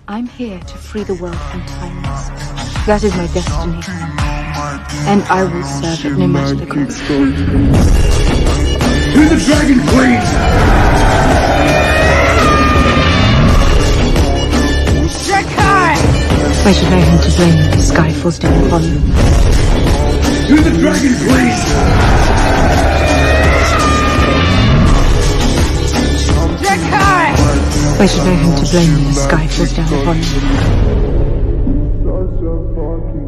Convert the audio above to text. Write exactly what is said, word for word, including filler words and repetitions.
I'm here to free the world from tyrants. That is my destiny. And I will serve it no matter the cost. To the Dragon Queen! I should know him to blame if the sky falls down upon them. To the Dragon Queen! I should know him to blame if the sky falls down upon them. Such a fucking